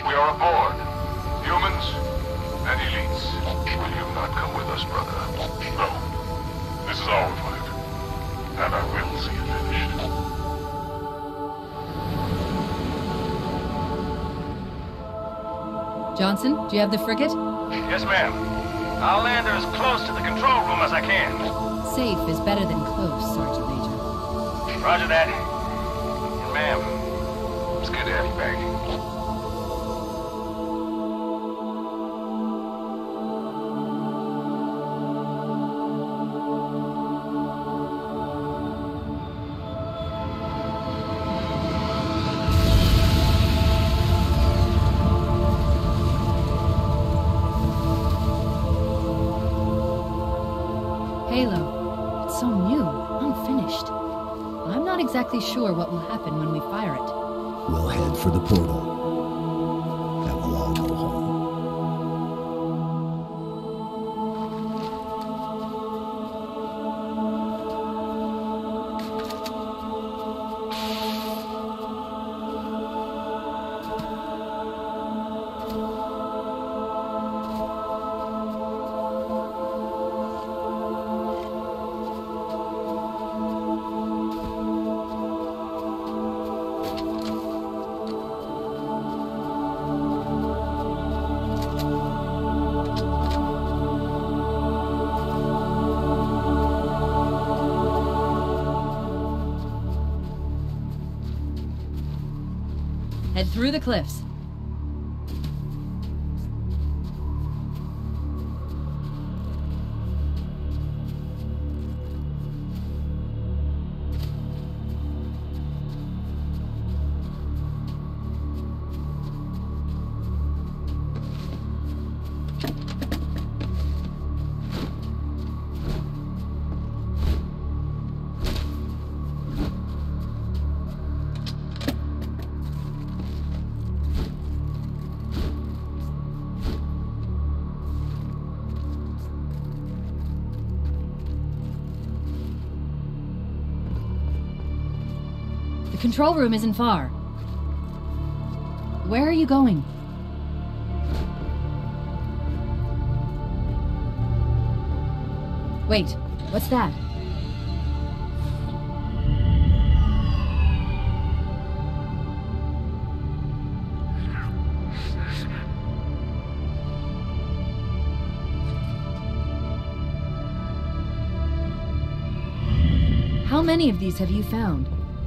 We are aboard. Humans and elites. Will you not come with us, brother? No. This is our fight. And I will see it finished. Johnson, do you have the frigate? Yes, ma'am. I'll land her as close to the control room as I can. Safe is better than close, Sergeant Major. Roger that. And ma'am, it's good to have you back. Halo. It's so new, unfinished. I'm not exactly sure what will happen when we fire it. We'll head for the portal. And we'll all go home. Head through the cliffs. The control room isn't far. Where are you going? Wait, what's that? How many of these have you found?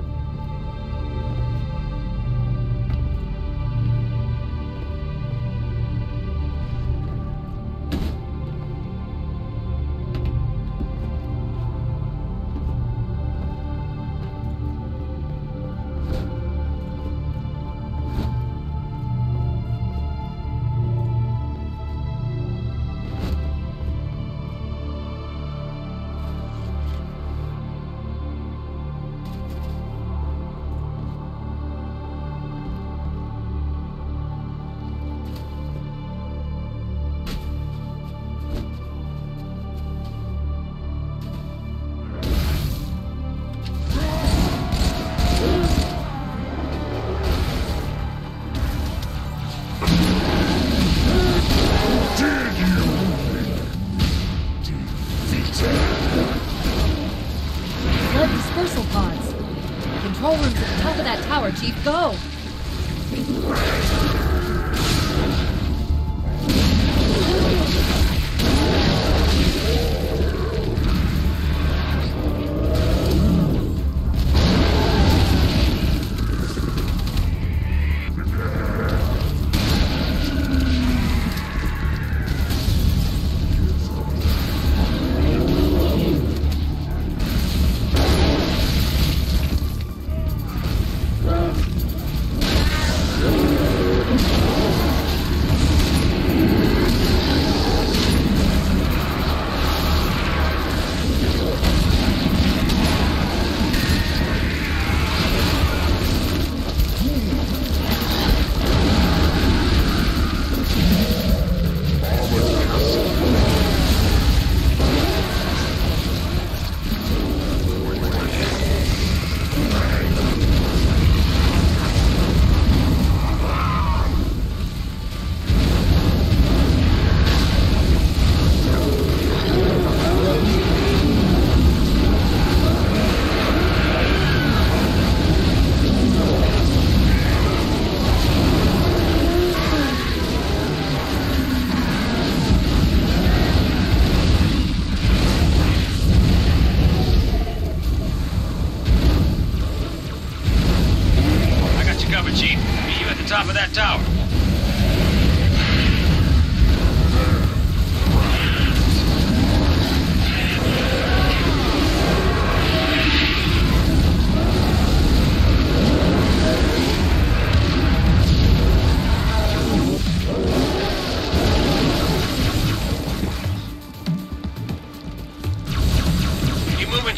Dispersal pods. The control room's at the top of that tower, Chief. Go!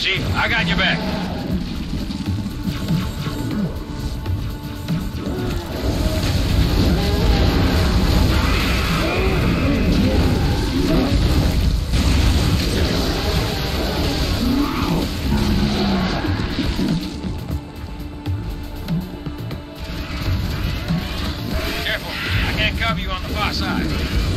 Chief. I got your back. Careful. I can't cover you on the far side.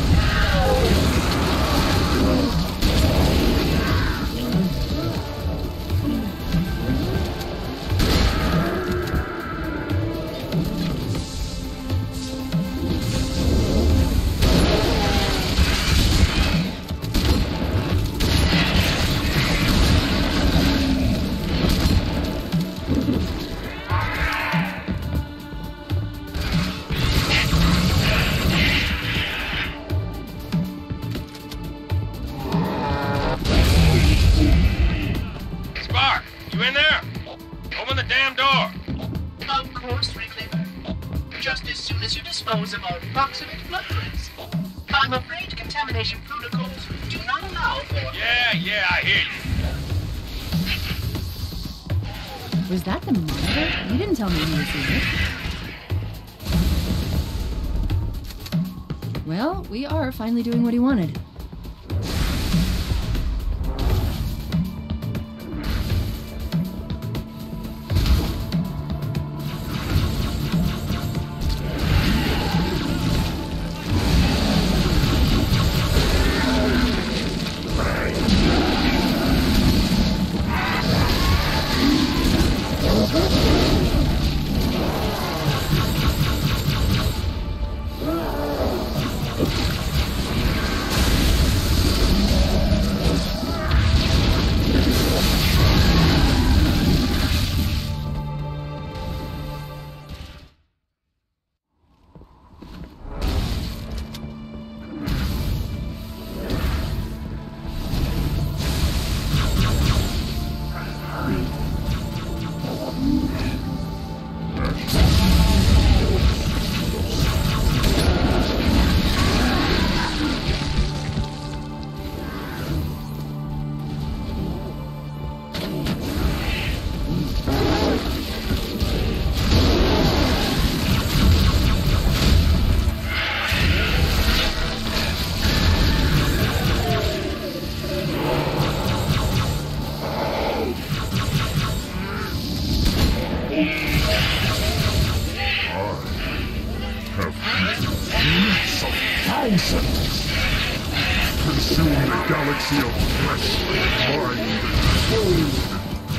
Spark, you in there? Open the damn door. Of course, Franklin. Just as soon as you dispose of our proximate blood prints. I'm afraid contamination protocols do not allow for... Yeah, I hear you. Was that the monitor? You didn't tell me he was in it. Well, we are finally doing what he wanted. Thousands! Consume the galaxy of flesh, mind, and bone!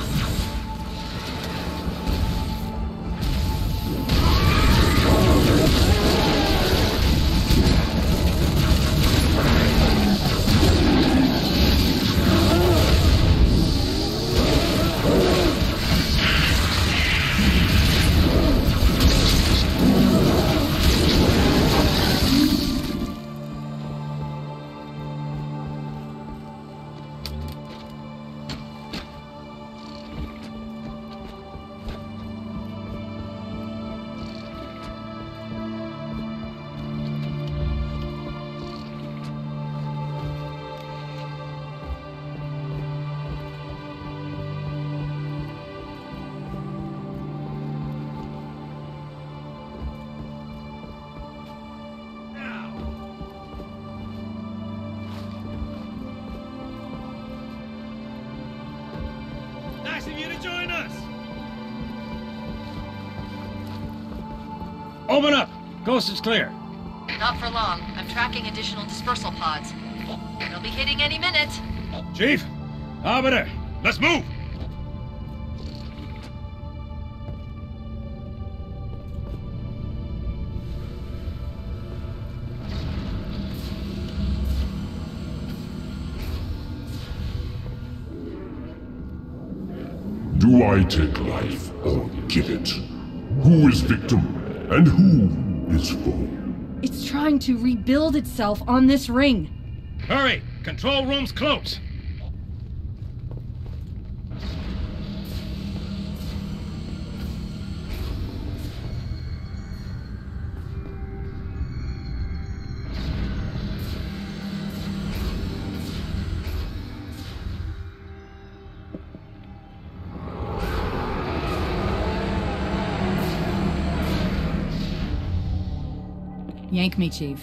Nice of you to join us. Open up. Coast is clear. Not for long. I'm tracking additional dispersal pods. They'll be hitting any minute. Chief, Arbiter, let's move. Do I take life or give it? Who is victim and who is foe? It's trying to rebuild itself on this ring. Hurry! Control room's close. Yank me, Chief.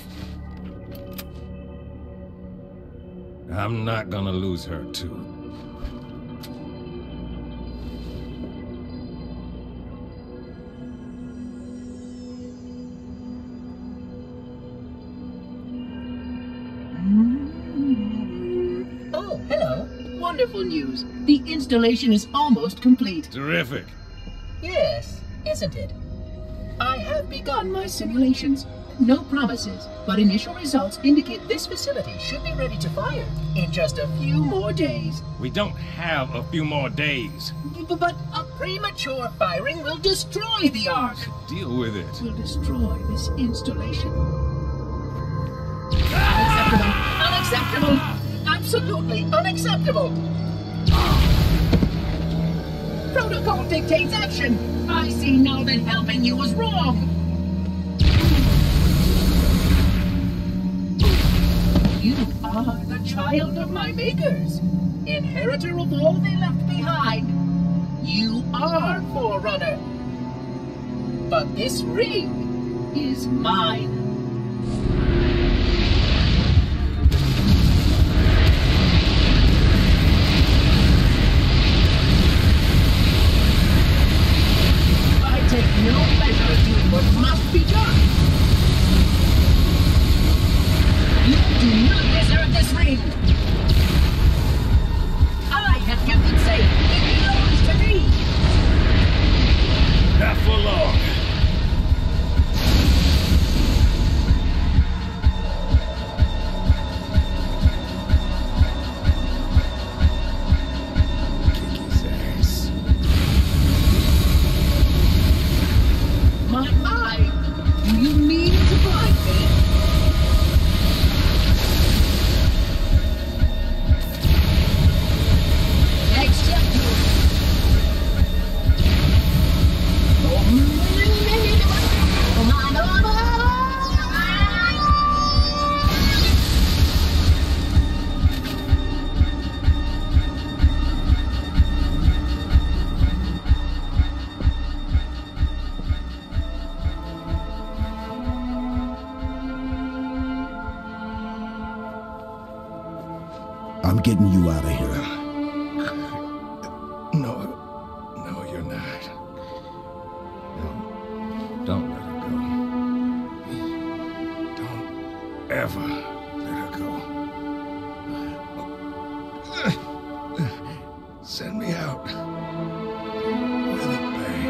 I'm not gonna lose her, too. Oh, hello. Wonderful news. The installation is almost complete. Terrific. Yes, isn't it? I have begun my simulations. No promises, but initial results indicate this facility should be ready to fire in just a few more days. We don't have a few more days. But a premature firing will destroy the Ark. Deal with it. Will destroy this installation. Unacceptable! Unacceptable! Absolutely unacceptable! Protocol dictates action! I see now that helping you was wrong! You are the child of my makers, inheritor of all they left behind. You are Forerunner. But this ring is mine. Take no pleasure in doing what must be done. You do not deserve this ring. I have kept it safe. It belongs to me. Not for long. Kick his ass. My eye! Do you mean to blind me? Accept you! I'm getting you out of here. No, you're not. No, don't let her go. Don't ever let her go. Send me out with a bang.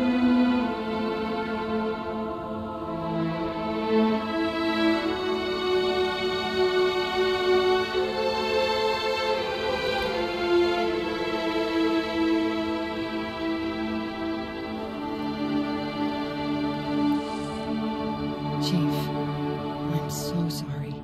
Chief, I'm so sorry.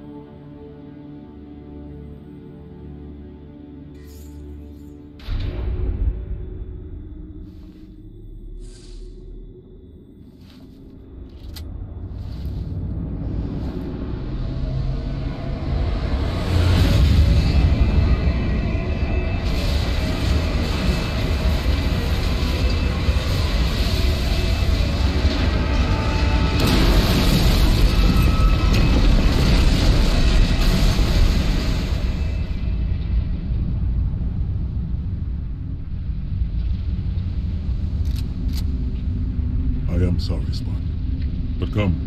I am sorry, Spock. But come.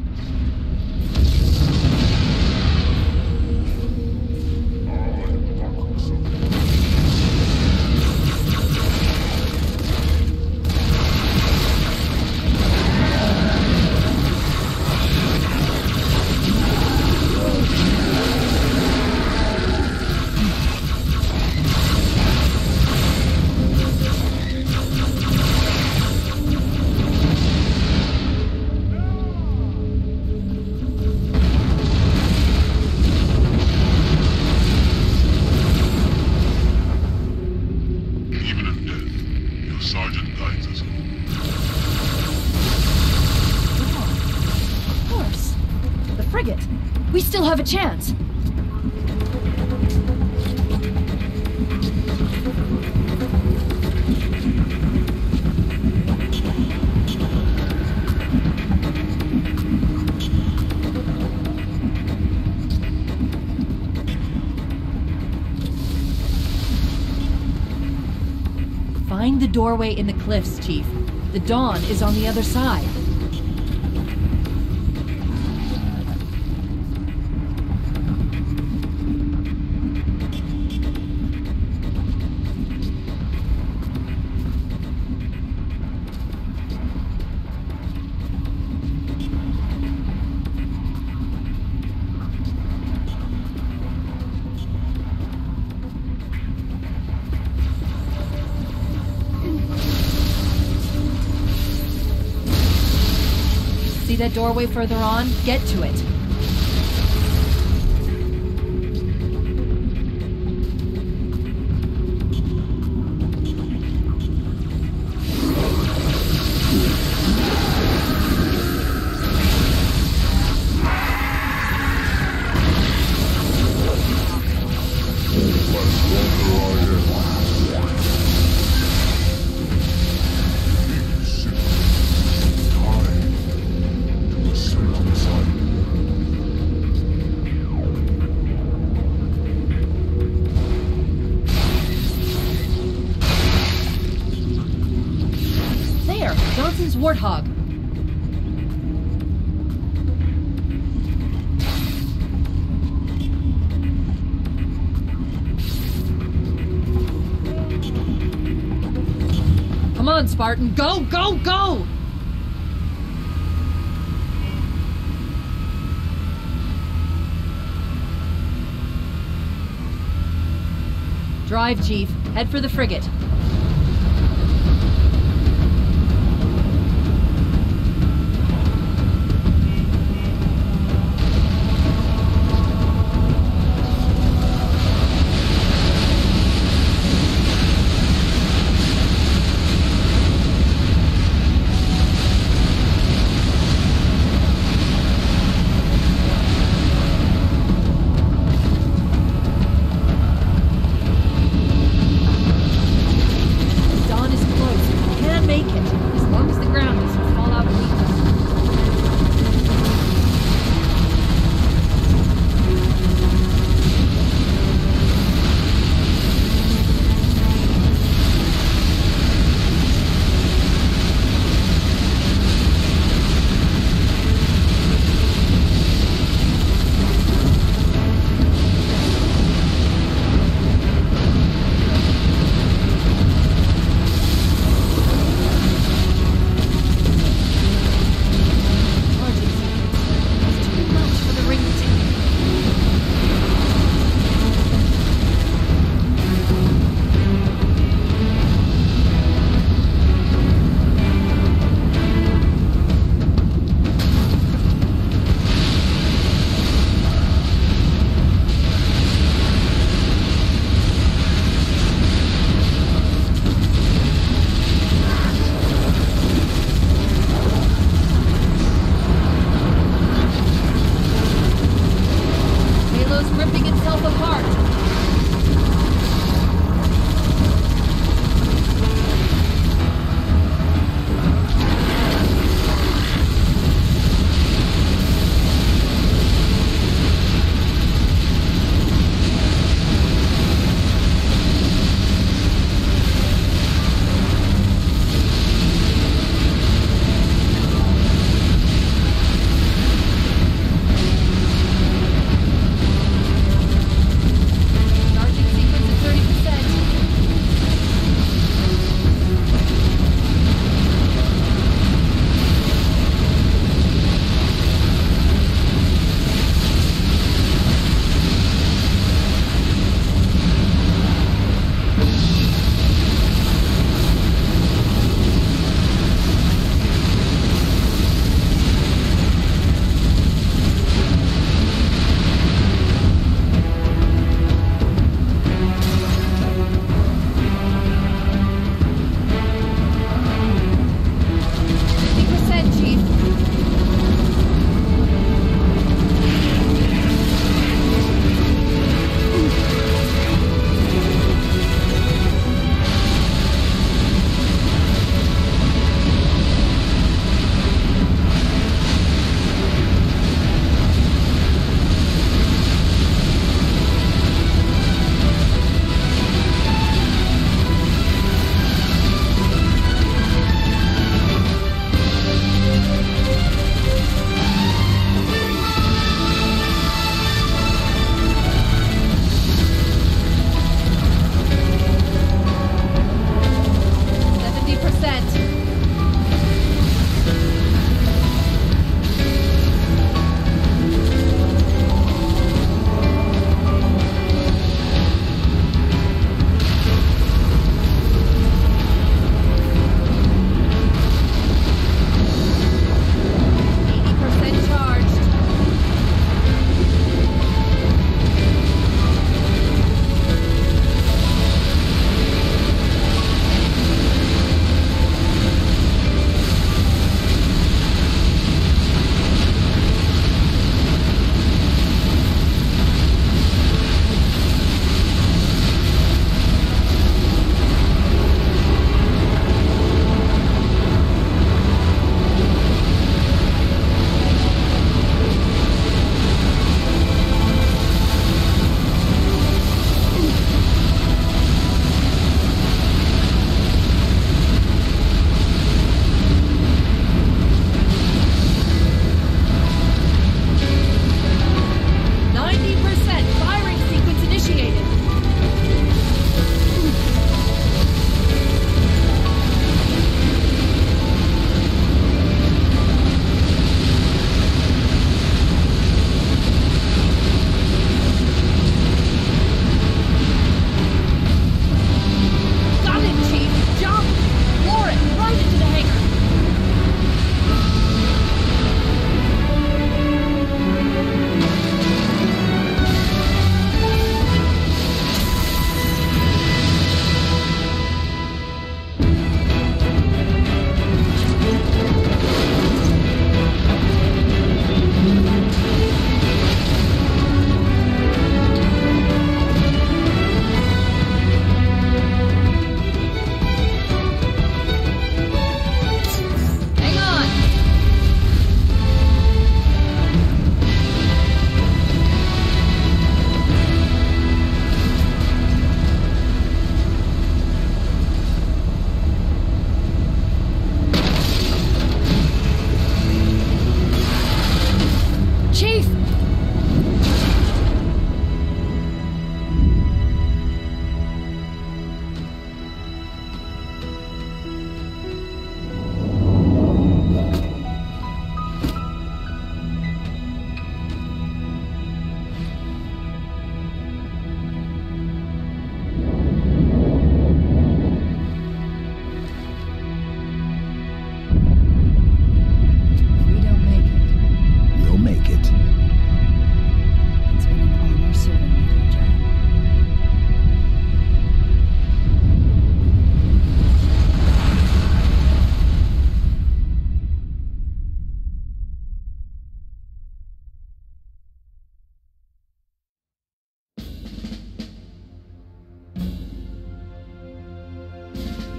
Sergeant guides us. Of course. The frigate. We still have a chance. Find the doorway in the cliffs, Chief. The dawn is on the other side. See that doorway further on? Get to it. Johnson's Warthog. Come on, Spartan. Go, go, go! Drive, Chief. Head for the frigate.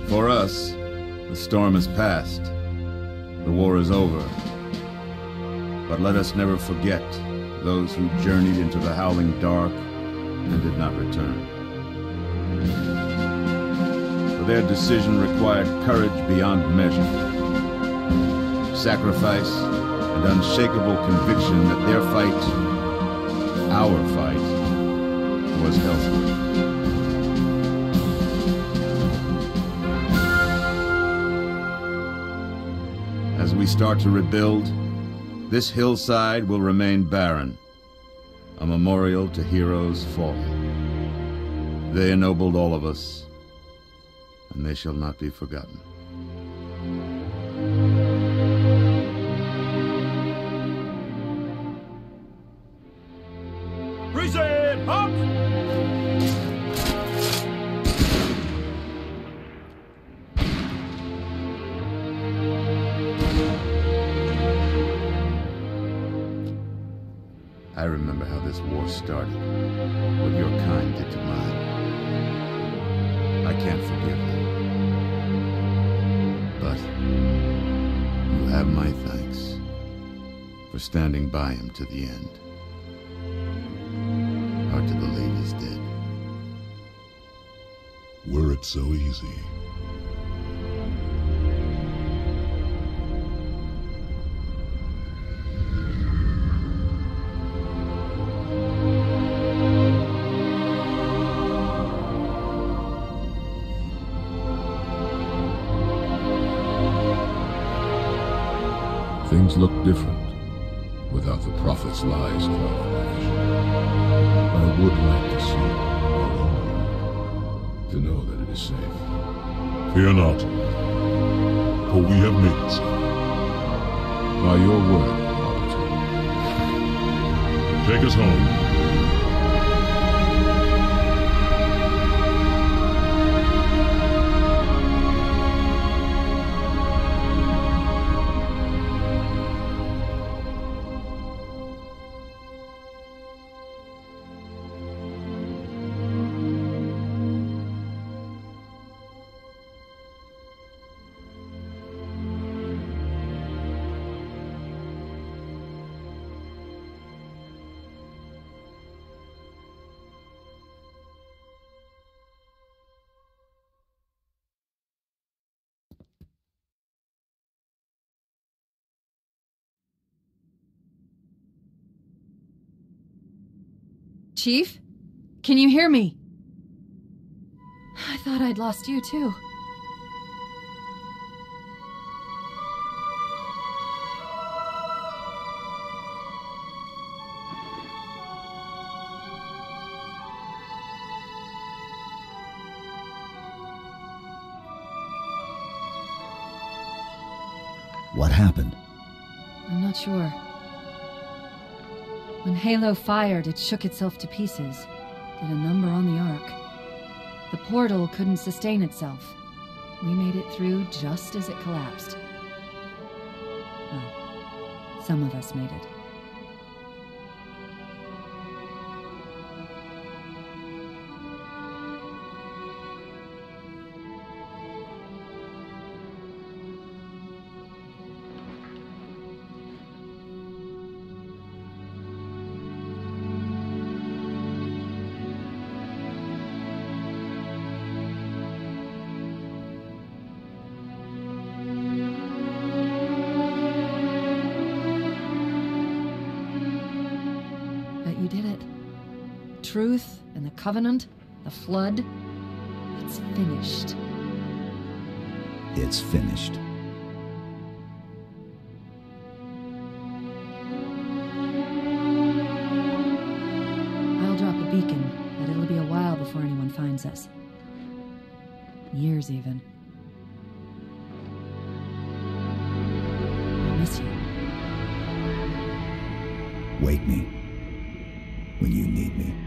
For us, the storm has passed. The war is over. But let us never forget those who journeyed into the howling dark and did not return. For their decision required courage beyond measure, sacrifice, and unshakable conviction that their fight, our fight, was healthy. As we start to rebuild, this hillside will remain barren, a memorial to heroes fallen. They ennobled all of us, and they shall not be forgotten. Present! Up! I remember how this war started, what your kind did to mine. I can't forgive them. But you have my thanks for standing by him to the end. Hard to believe he's dead. Were it so easy. Things look different without the Prophet's lies clouding my vision. I would like to see our own world, to know that it is safe. Fear not, for we have made it so. By your word, Arbiter. Take us home. Chief? Can you hear me? I thought I'd lost you too. What happened? I'm not sure. When Halo fired, it shook itself to pieces. Did a number on the Ark. The portal couldn't sustain itself. We made it through just as it collapsed. Oh, some of us made it. You did it. Truth and the Covenant, the Flood, it's finished. It's finished. I'll drop a beacon, but it'll be a while before anyone finds us. Years, even. I miss you. Wake me when you need me.